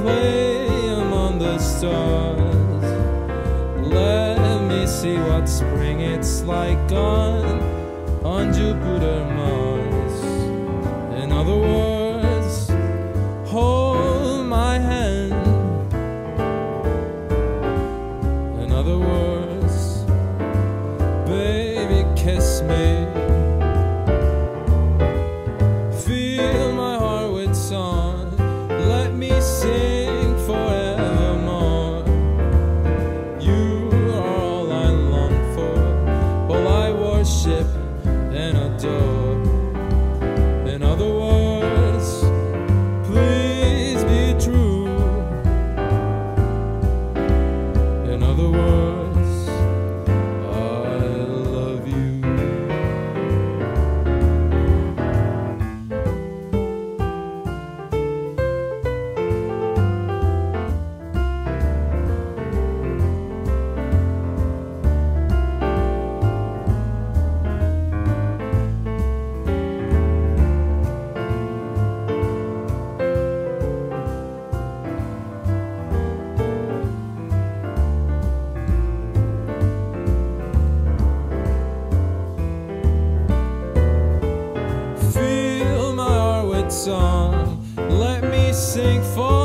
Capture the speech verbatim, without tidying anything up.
play among the stars. Let me see what spring it's like on, on Jupiter, Mars. In other words, hold my hand. In other words, baby, kiss me. Fill my heart with song. Let me sing forevermore. You are all I long for, all I worship and adore. In other words, please be true. In other words, I love you. Song, let me sing for